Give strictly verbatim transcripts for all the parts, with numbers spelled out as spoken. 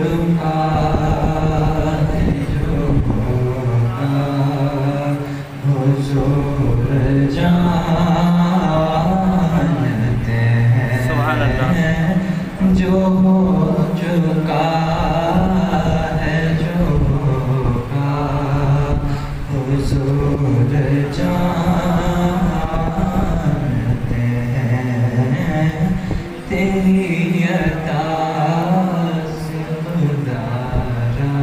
چکا ہے جو ہوگا حضور جانتے ہیں جو ہو چکا ہے جو ہوگا حضور جانتے ہیں تیری عطا سے بدارا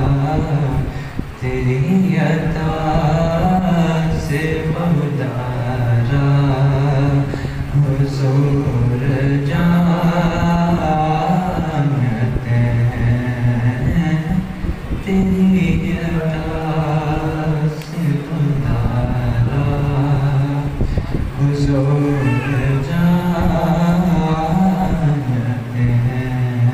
تیری عطا سے بدارا حضور جانتے ہیں تیری عطا سے بدارا حضور جانتے ہیں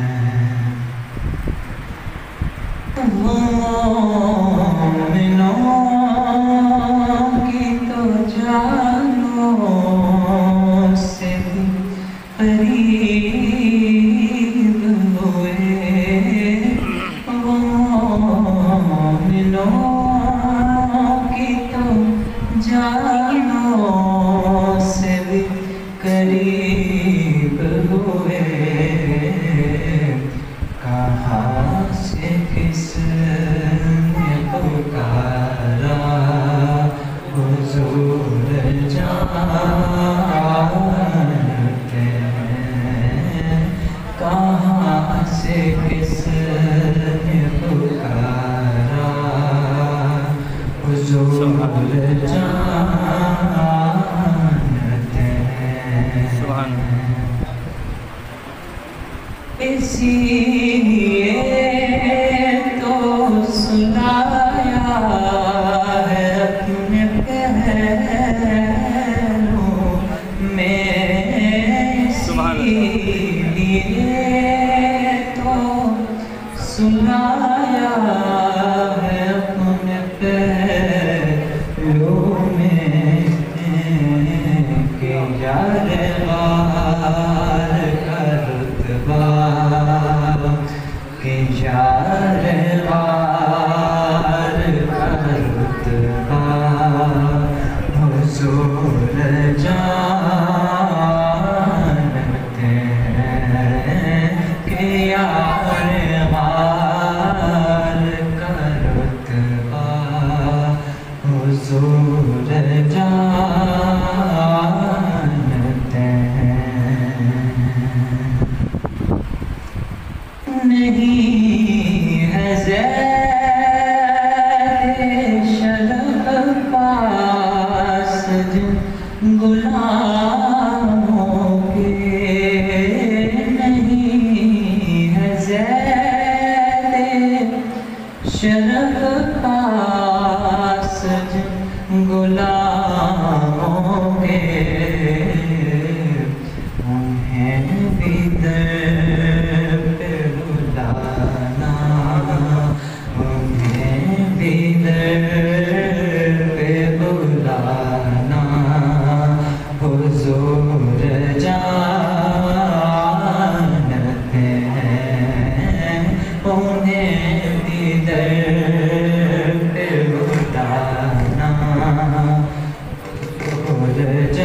مومنوں کی تو جانوں سے بھی قریب ہوئے مومنوں کی تو جانوں سے بھی قریب ہوئے کہاں سے کس نے پکارا حضور جانتے ہیں کہاں سے کس نے پکارا حضور جانتے ہیں اسی لیے تو سنایا ہے اپنے پہلوں میں اسی لیے تو سنایا ہے اپنے پہلوں میں کہ یار غار کا رتبہ کہ یار غار کا رتبہ حضور جانتے ہیں کہ یار غار کا رتبہ حضور جانتے ہیں نہیں ہے زید شرف پاس جن غلاموں کے نہیں ہے زید شرف پاس جن غلاموں کے انہیں بھی در پہ بلانا انہیں بھی در پہ بلانا حضور جانتے ہیں انہیں بھی در پہ بلانا حضور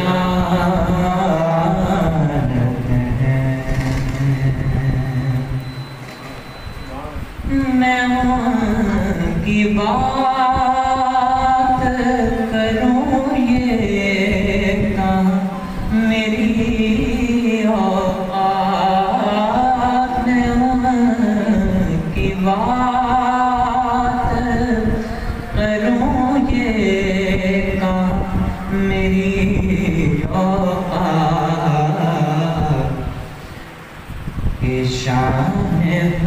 جانتے ہیں میں ان کی بات کروں یہ کہاں میری اوقات میں ان کی بات کروں یہ کہاں میری اوقات کہ شان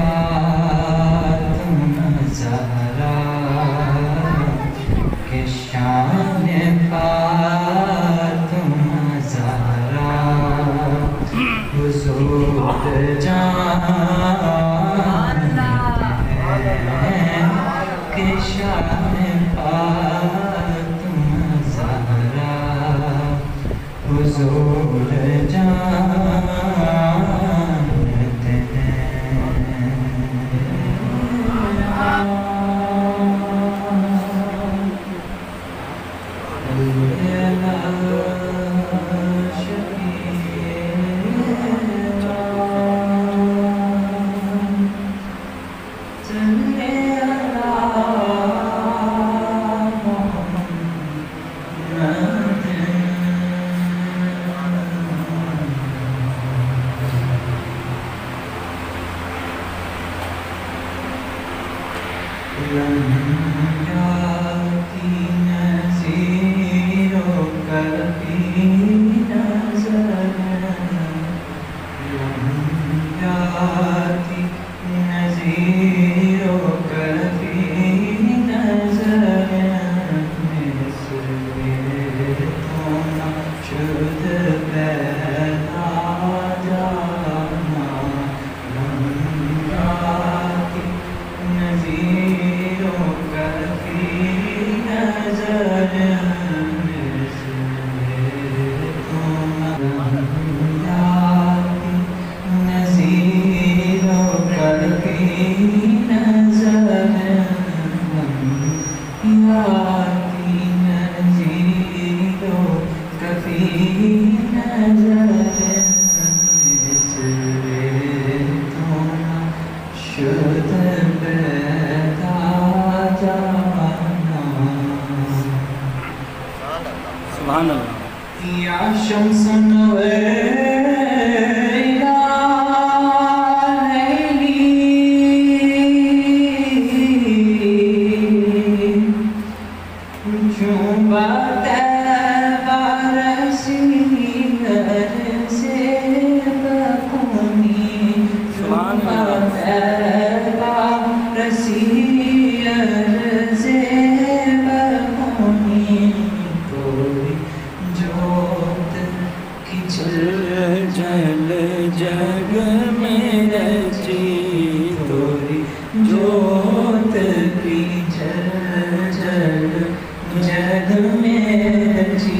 فاطمہ زہرا کہ شان فاطمہ زہرا حضور جانتے ہیں کہ شان فاطمہ زہرا حضور جانتے ہیں سبحان اللہ. یا شمس نویرہ لیلی چون بطیبہ رسی سے بکونی چون بطیبہ رسی سے بکونی جل جگ میں رچی توری جوت کی جل جل جگ میں رچی